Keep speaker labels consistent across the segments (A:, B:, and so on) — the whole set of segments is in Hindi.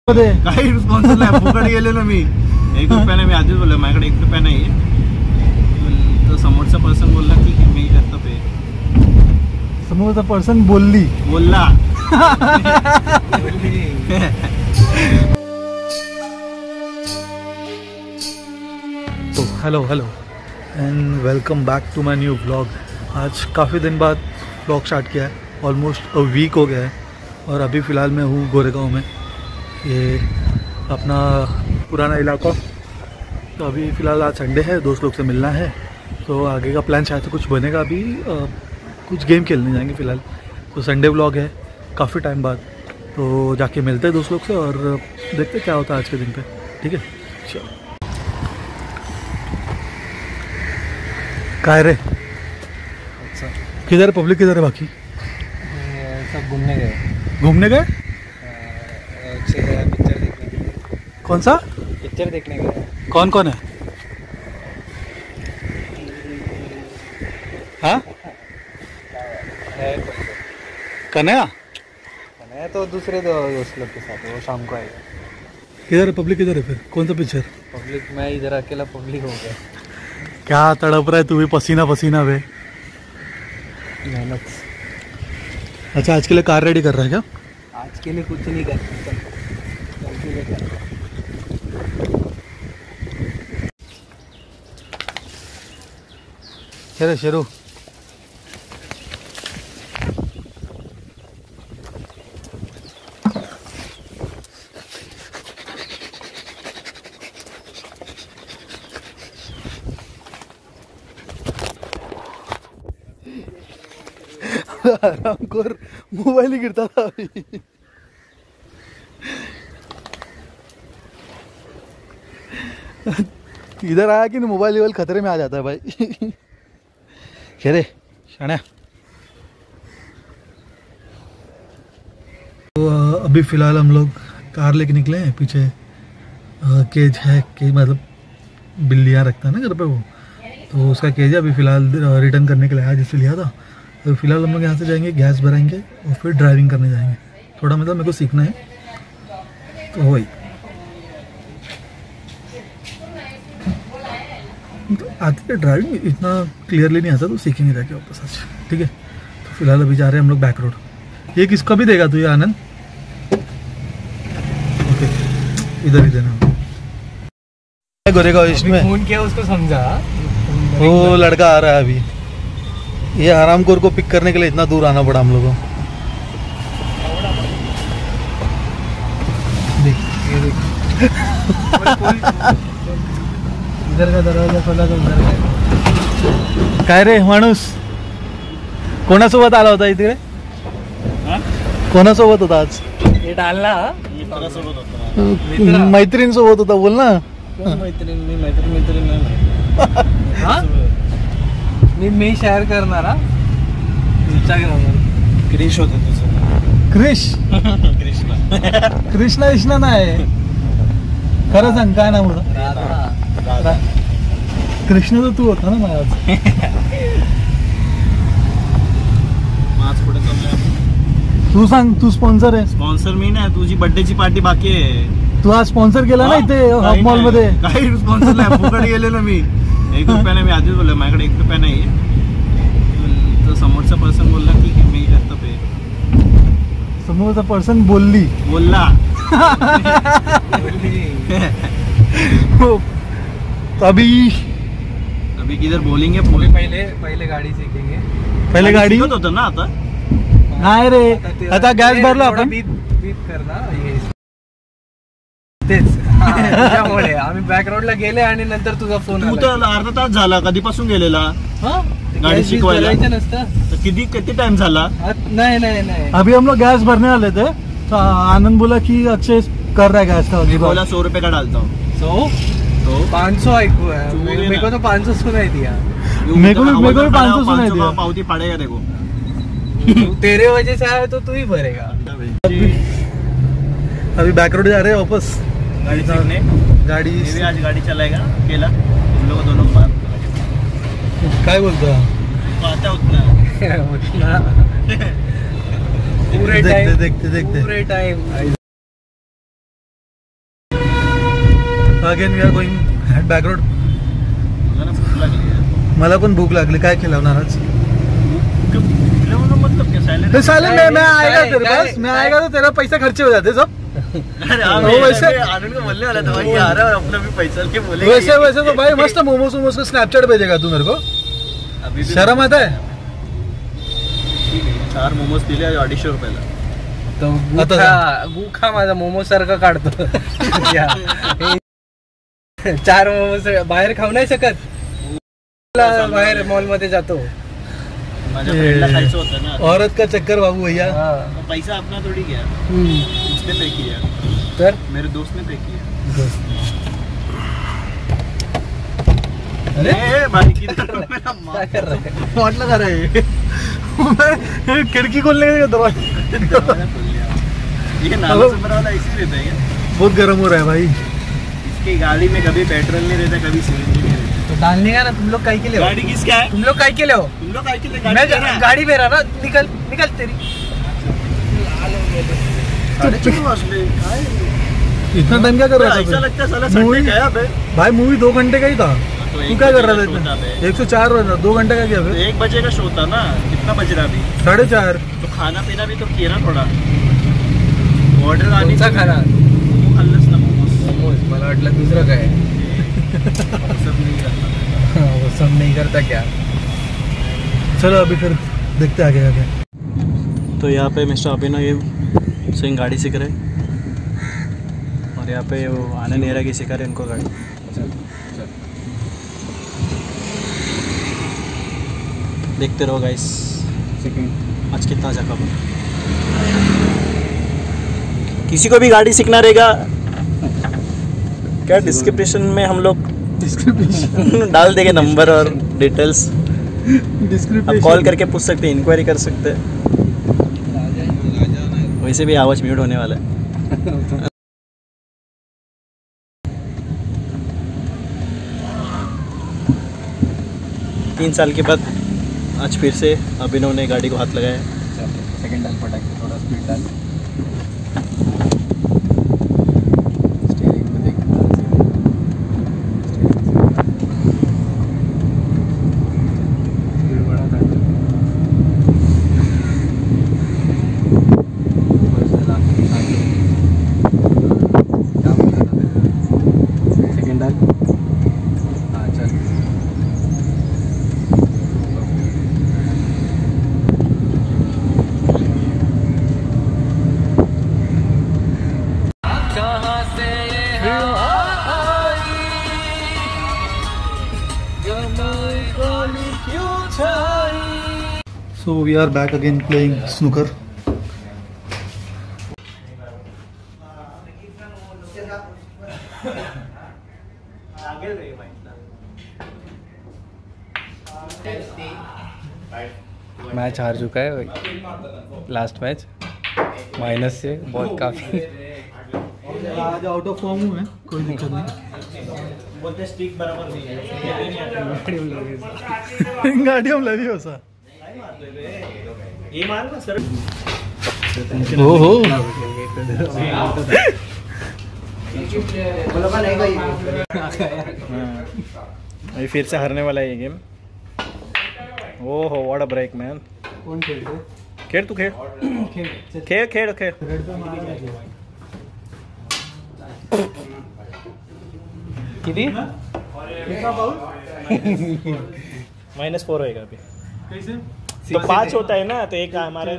A: काही रिस्पॉन्स नाही, फुकट गेलेलो मी. 1 रुपयाने मी आधीच बोललो माझ्याकडे 1 रुपया नाही. तर समोरचा पर्सन बोलला की मी करतो पे.
B: समोरचा पर्सन बोलला तो hello and welcome back to my new vlog. आज काफ़ी दिन बाद व्लॉग स्टार्ट किया है, ऑलमोस्ट अ वीक हो गया है. और अभी फ़िलहाल मैं हूँ गोरेगांव में, ये अपना पुराना इलाका. तो अभी फ़िलहाल आज संडे है, दोस्त लोग से मिलना है, तो आगे का प्लान शायद से कुछ बनेगा. अभी कुछ गेम खेलने जाएंगे फ़िलहाल. तो संडे व्लॉग है काफ़ी टाइम बाद, तो जाके मिलते हैं दोस्त लोग से और देखते क्या होता है आज के दिन पे. ठीक है, चलो. काय रे,
C: अच्छा
B: किधर है पब्लिक, किधर है बाकी?
C: सब घूमने गए. पिक्चर देखने गए.
B: कौन सा
C: पिक्चर देखने गए?
B: कौन कौन है? हाँ,
C: है
B: कन्हैया.
C: कन्हैया तो दूसरे दोस्त लोग के साथ है, वो शाम को आएगा.
B: किधर है पब्लिक, किधर है फिर? कौन सा पिक्चर?
C: पब्लिक मैं इधर अकेला पब्लिक हो गया.
B: क्या तड़प रहा है तू भी, पसीना पसीना वे.
C: मेहनत.
B: अच्छा, आज के लिए कार रेडी कर रहा है क्या?
C: आज के लिए कुछ नहीं कर सकता.
B: शेरू शेरू आराम कर, मोबाइल ही गिरता था अभी. इधर आया कि मोबाइल लेवल खतरे में आ जाता है भाई. खेरे शाना. तो अभी फ़िलहाल हम लोग कार लेके निकले हैं. पीछे केज है, केज मतलब बिल्लियाँ रखता है ना घर पे वो, तो उसका केज है. अभी फ़िलहाल रिटर्न करने के लिए आया जिससे लिया था. तो फिलहाल हम लोग यहाँ से जाएंगे, गैस भराएंगे और फिर ड्राइविंग करने जाएंगे. थोड़ा मतलब मेरे को सीखना है, तो वही. तो आती है ड्राइविंग, इतना क्लियरली नहीं आता, तो सीखेंगे जाके वापस आज. ठीक है, तो फिलहाल अभी जा रहे हैं हम लोग बैक रोड. ये किसका भी देगा तू, ये आनंद? ओके, इधर ही देना. गोरेगांव इसमें
C: फोन किया उसको समझा.
B: वो लड़का आ रहा है अभी. ये हरामखोर को पिक करने के लिए इतना दूर आना पड़ा हम लोगों को.
C: इधर का दरवाजा खोला तो उधर
B: काय रे माणूस, कोणासोबत आला होता इथे? कोणासोबत होता आज?
C: ये डालना.
B: मैत्रीण सोबत होता, बोल ना.
C: मैत्रीण नाही, मी शेअर करणार इंस्टाग्रामवर.
A: क्रिश होतं तुझं.
B: क्रिश? कृष्णा नाही, खरं सांग काय नाव होतं? कृष्ण तर तू होता ना माझा.
A: माझ पुढे चाललंय.
B: तू सांग, तू स्पॉन्सर आहे.
A: स्पॉन्सर मी नाही, तुझी बर्थडेची पार्टी बाकी आहे.
B: तू आज स्पॉन्सर केला ना इथे हॉप मॉल मध्ये.
A: काही रिस्पॉन्स नाही, फुकट गेलेलो मी. 1 रुपयाने मी आधीच बोललो माझ्याकडे 1 रुपया नाही. तर समोरचा पर्सन बोलला की मी करतो पे.
B: समोरचा पर्सन बोलला तो अभी
A: किधर बोलेंगे.
C: पहिले गाडी सीखेंगे.
B: पहिले गाडी
A: होत ना आता.
B: नाही रे, आता गॅस भरला आपण.
C: बीप करना तेच. त्यामुळे आम्ही बॅक रोडला गेले आणि नंतर तुझा फोन.
A: तू तर अर्धा तास झाला कधीपासून गेलेला गाडी शिकवायला.
C: नसतं.
A: किती टाइम झाला?
C: नाही.
B: अभी हम लोग गैस भरने वाले थे, तो आनंद बोला कि अक्षय कर रहा है गैस का.
A: बोला 100 रुपये का डालता हूँ.
C: 500 आइको है. मेरे को तो 500 सुनाई दिया.
B: मेरे को भी 500 सुनाई दिया.
A: पावती पड़ेगा देखो.
C: तेरे वजह से आया तो तू ही भरेगा.
B: अभी बैक रोड जा रहे हैं वापस
A: गाड़ी सीखने.
B: गाड़ी
A: आज गाड़ी चलाएगा अकेला. हम लोग दोनों बात.
B: काय बोलतो?
A: आता उतना
C: पूरे टाइम
B: देखते
C: पूरे time
B: again we are going back road.
A: मला ना भूक लागली आहे.
B: मला पण भूक लागली. काय खिलवणार आज?
A: मतलब क्या साइलेंट?
B: साले मैं आएगा तेरे पास, मैं आएगा तो तेरा पैसा खर्चे हो जाते सब.
A: अरे वैसे आनंद को बोलने वाला था भाई, आ रहा है और अपना भी पैसा लेके बोलेगा.
B: वैसे तो भाई मस्त मोमोज वोमोज का स्नैपचैट भेजेगा तू मेरे को.
A: अभी
B: शर्म आता है?
A: ठीक आहे. 4 मोमोज दिले 250 रुपयाला.
C: तो गुखा माझा मोमो सारखा काढतो. 4 मोमोज बाहेर खाऊ नाही शकत. बाहेर मॉल मध्ये जातो.
A: माझ्या फ्रेंडला खायचं होतं ना.
B: औरत का चक्कर बाबू भैया.
A: पैसा अपना थोड़ी गया, उसने पे किया.
C: तर
A: मेरे दोस्त ने पे किया.
C: अरे
A: भाई किधर
C: क्या कर रहा है?
B: वाट लगा रहा है. खिड़की खोलने का दरवाजा.
A: ये नाला से भरा वाला ऐसे रहता है क्या?
B: बहुत गर्म हो रहा है भाई.
A: इसकी गाड़ी में कभी पेट्रोल नहीं रहता, कभी सीएनजी नहीं रहता.
C: तो डालने का ना. तुम लोग काय के लिए हो?
A: गाड़ी किसका है?
C: तुम लोग काय के लिए हो?
A: तुम लोग काय के लिए
C: मैं
A: गाड़ी मेरा है?
C: गाड़ी मेरा ना. निकल निकल तेरी.
A: साडेचार वाजले. काय
B: इतना टाइम क्या कर रहा
A: ऐसा
B: था?
A: लगता है साला संडे
B: मूवी
A: गया बे.
B: भाई मूवी 2 घंटे का ही था.
A: तो
B: तू
A: एक
B: क्या कर
A: बजे
B: रहा
A: का शो था
B: था?
A: बे.
B: 104 बजा. 2 घंटे का क्या
A: तो
B: फिर?
A: 1 बजे का शो था ना. कितना बज रहा अभी?
B: 4:30.
A: तो खाना पीना भी तो किया ना थोडा. ऑर्डर आने
C: कोणचा खाना?
A: खाल्लंच ना मोमोज.
C: मोमोज. मला वाटलं दुसरं काय.
A: सब नहीं करता.
C: वो सब नहीं करता क्या?
B: चलो अभी फिर देखते आगे आगे.
A: तो यहाँ पे मिस्टर अभिनव सिंह गाड़ी सीख रहे और यहाँ पे वो आनंद नेहरा की सिखा रहे इनको गाड़ी. देखते रहो गाइस. आज कितना जगह पर किसी को भी गाड़ी सीखना रहेगा क्या, डिस्क्रिप्शन में हम लोग डाल देंगे नंबर और डिटेल्स. आप कॉल करके पूछ सकते हैं, इंक्वायरी कर सकते हैं. वैसे भी आवाज़ म्यूट होने वाला है. तीन साल के बाद आज फिर से अभिनव ने गाड़ी को हाथ लगाया.
C: सेकंड डाल पटाक थोड़ा स्पीड डाल.
B: So we are back again playing snooker.
C: Match हार चुका है लास्ट मैच माइनस से. बहुत काफ़ी
B: आज आउट ऑफ फॉर्म हूँ मैं. कोई दिक्कत नहीं.
A: बोलते स्टिक बराबर नहीं है.
B: गाड़ी हम लगी हो सा.
A: ये मार ना सर.
B: ओहो
A: अभी फिर से हारने वाला है ये गेम. ओहो व्हाट अ ब्रेक मैन.
C: कौन खेलते?
A: खेल तू खेल खेल खेल खेल.
C: किती?
A: -4 होएगा अभी.
B: कैसे?
A: तो 5 होता है ना, तो एक हमारे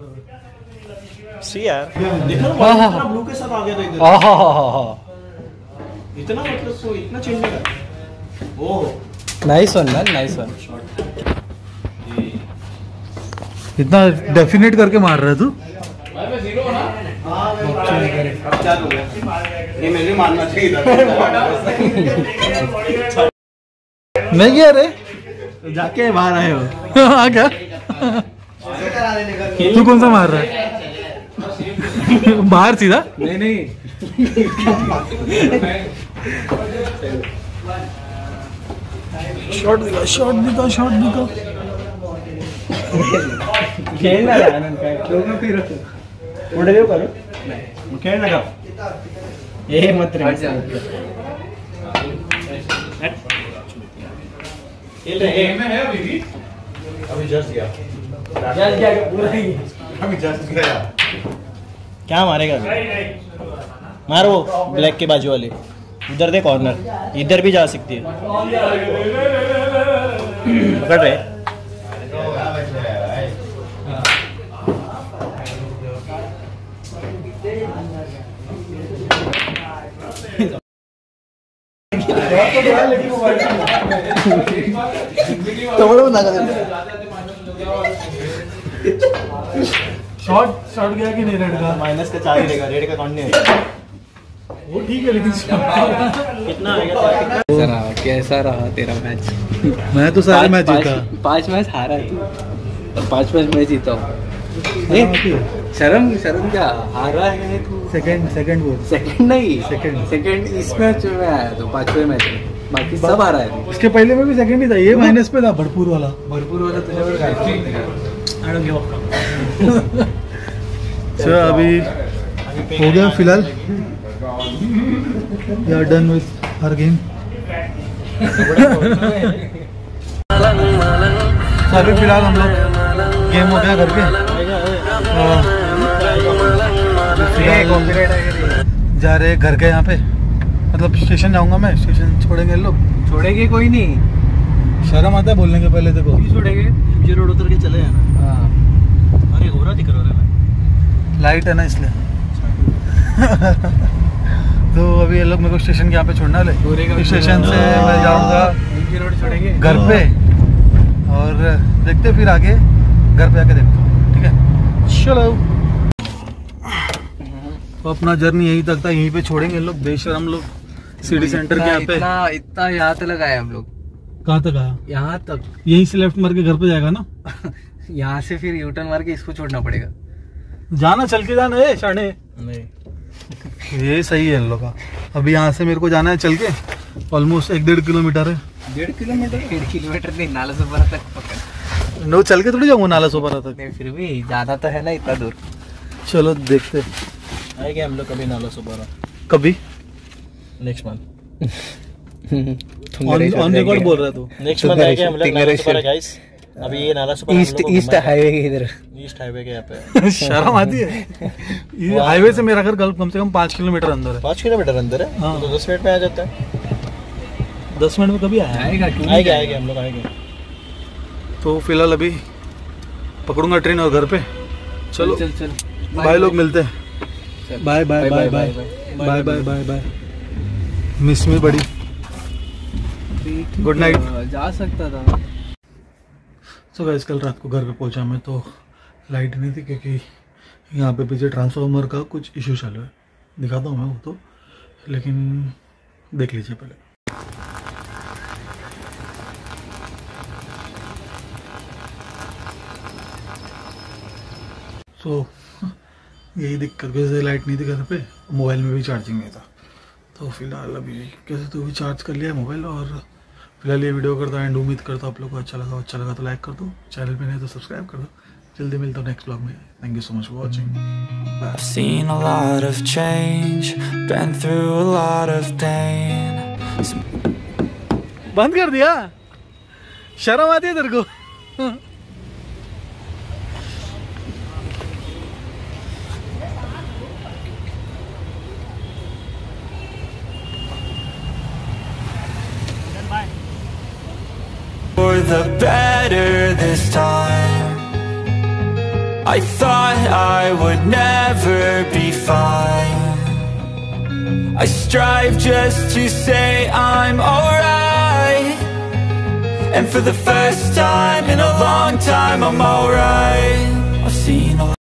A: सी यार. ब्लू के साथ आ गया था इधर. इतना मतलब तो इतना चिढ़ने का. Oh
C: nice one man, nice one.
B: इतना डेफिनेट करके मार रहा है तू.
A: ये मैंने मानना चाहिए.
B: मैं क्या रे?
A: जाके बाहर आए हो.
B: हाँ क्या? तू कौन सा मार रहा है? बाहर सीधा?
C: नहीं नहीं.
B: शॉट दिखा, शॉट दिखा, शॉट दिखा.
C: खेळणार आहे आनंद. काय दोघं फिरत
A: पुढे देऊ करू. खेळ नका.
C: हे मत रे.
A: अभी जस्ट गया क्या मारेगा? मार वो ब्लैक के बाजू वाले, उधर दे कॉर्नर, इधर भी जा सकती है। पकड़ रहे
B: शॉट गया कि नहीं? रेड का
A: माइनस का 4 ही रहेगा, रेड का काउंट नहीं होगा।
B: वो ठीक है, लेकिन
A: कितना आएगा?
C: कैसा रहा तेरा मैच?
B: मैं तो सारे मैच जीता।
C: 5 मैच हारा है तू और 5 मैच मैं जीता हूँ। शर्म क्या? हारा है तू। सेकंड नहीं, सेकंड इस मैच में आया तो 5वें मैच में, बाकी सब हारा है।
B: इसके पहले में भी सेकंड ही था, ये माइनस पे था। भरपूर वाला चलो अभी हो गया फिलहाल, we are done with her game. अभी फिलहाल हम लोग गेम हो गया घर पे, जा रहे घर के यहाँ पे, मतलब स्टेशन जाऊंगा मैं। स्टेशन छोड़ेंगे लोग?
C: छोड़ेंगे कोई नहीं,
B: शर्म आता है बोलने के पहले। देखो
C: छोड़ेंगे,
A: MG रोड उतर के चले जाना।
B: हाँ
A: अरे हो रहा दिख रहा है,
B: लाइट है ना इसलिए। तो अभी ये लोग मेरे को स्टेशन के यहाँ पे छोड़ना ले। स्टेशन से मैं जाऊँगा
C: MG रोड छोड़ेंगे
B: घर पे, और देखते फिर आगे घर पे आके देखते हैं, ठीक है? चलो तो अपना जर्नी यहीं तक था, यहीं पे छोड़ेंगे लोग। बेशरम लोग सिटी सेंटर के यहाँ पे।
C: इतना यहाँ तक आए हम लोग।
B: कहाँ तक आया?
C: यहाँ तक।
B: यहीं से लेफ्ट मार के घर पे जाएगा ना?
C: यहाँ से फिर यूटर्न मार के इसको छोड़ना पड़ेगा।
B: जाना, चल के जाना है शाने।
A: नहीं
B: ये सही है इन लोग का। अभी यहाँ से मेरे को जाना है चल के, ऑलमोस्ट 1-1.5 किलोमीटर है।
C: 1.5 किलोमीटर नहीं, नाला सोपारा तक पकड़।
B: नो, चल के थोड़ी जाऊंगा नाला सोपारा तक।
C: नहीं, फिर भी जाना तो है ना इतना दूर।
B: चलो देखते
A: आएंगे हम लोग कभी नाला सुबारा,
B: कभी
A: नेक्स्ट मंथ।
B: ऑन रिकॉर्ड बोल रहा है तू।
A: नेक्स्ट मंथ आएंगे हम लोग नाला सुबारा गाइस। अभी ये नाला सुबारा
C: ईस्ट हाईवे के इधर,
A: ईस्ट हाईवे के यहाँ पे।
B: शर्म आती है? ये हाईवे से मेरा घर कम से कम 5 किलोमीटर अंदर है।
A: 5 किलोमीटर अंदर है?
B: हाँ।
A: तो 10 मिनट में आ जाता है।
B: 10 मिनट में कभी आएगा?
A: आएंगे हम लोग आएंगे।
B: तो फिलहाल अभी पकड़ूंगा ट्रेन और घर पे। चलो
C: चल
B: भाई लोग मिलते हैं। Bye bye bye bye bye bye bye bye. Miss me बड़ी, गुड नाइट।
C: जा सकता था।
B: सो गाइस कल रात को घर पे पहुंचा मैं, तो लाइट नहीं थी क्योंकि यहाँ पे पीछे ट्रांसफार्मर का कुछ इशू चालू है। दिखाता हूँ मैं वो तो, लेकिन देख लीजिए पहले। सो यही दिक्कत, वैसे लाइट नहीं थी घर पे, मोबाइल में भी चार्जिंग नहीं था। तो फिलहाल अभी कैसे तो भी चार्ज कर लिया मोबाइल, और फिलहाल ये वीडियो करता है एंड उम्मीद करता हूँ आप लोग को अच्छा लगा तो लाइक कर दो, चैनल पे नहीं तो सब्सक्राइब कर दो। जल्दी मिलता हूँ नेक्स्ट ब्लॉग में। Thank you so much for watching.
D: I've seen a lot of change, been through a lot of pain.
B: बंद कर दिया? शर्म आती है तेरे को?
D: For the better this time. I thought I would never be fine. I strive just to say I'm alright, and for the first time in a long time I'm alright. I've seen a